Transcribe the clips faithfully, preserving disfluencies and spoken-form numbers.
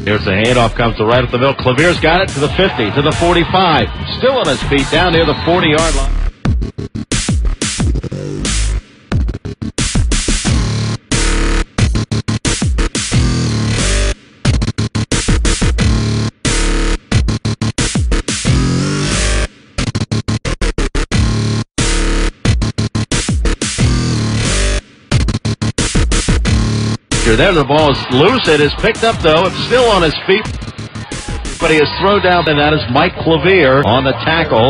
Here's the handoff, comes to right up the middle. Clavier's got it to the fifty, to the forty-five. Still on his feet down near the forty-yard line. There, the ball is loose. It is picked up, though. It's still on his feet, but he is thrown down, and that is Mike Clavier on the tackle.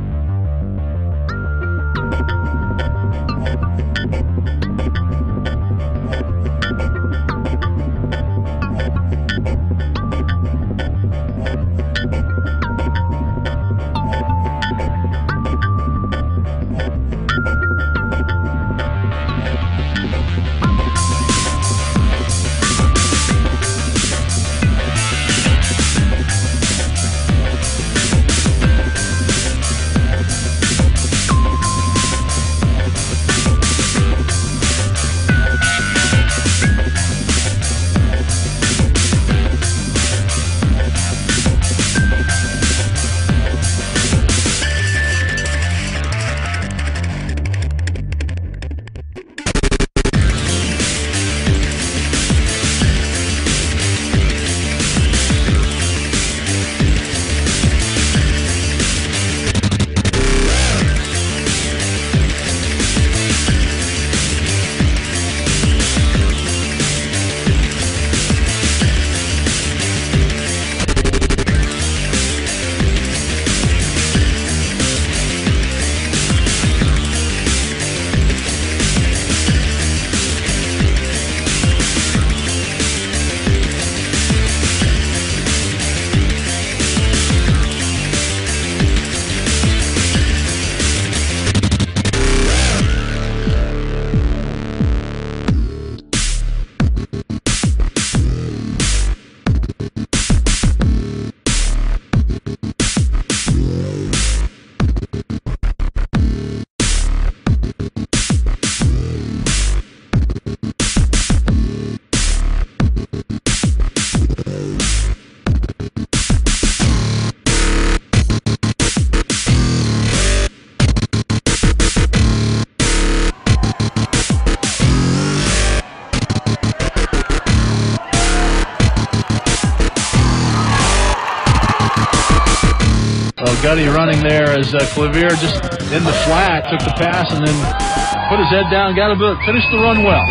Gutty running there as uh, Clavier just in the flat, took the pass and then put his head down, got a bit, finished the run well.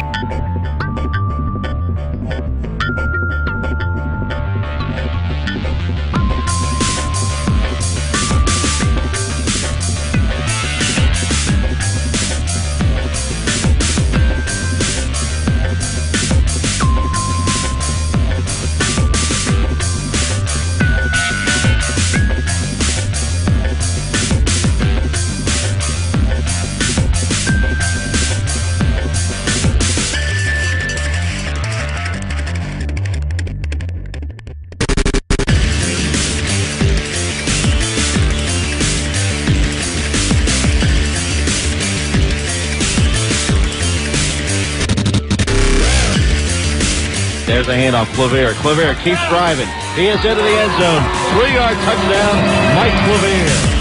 There's a handoff. Clavier. Clavier keeps driving. He is into the end zone. Three-yard touchdown, Mike Clavier.